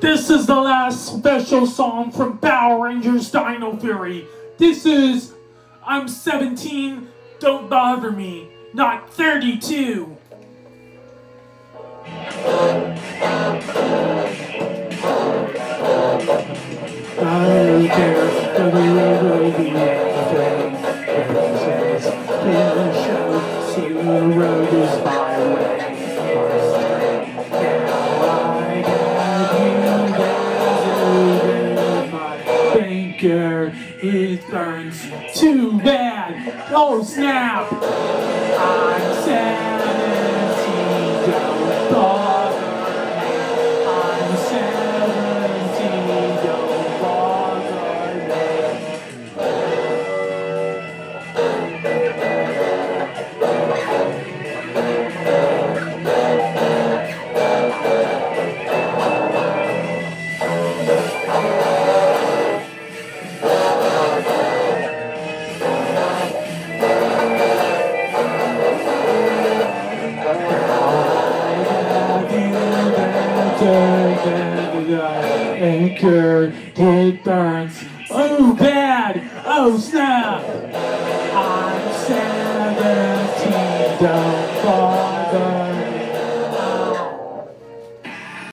This is the last special song from Power Rangers Dino Fury. This is I'm 17, don't bother me, not 32. I don't care, see the road is my way. It burns too bad. Oh snap! I'm 17, don't bother me. I'm 17, don't bother me. Anchor, it burns. Oh bad! Oh snap! I'm 17.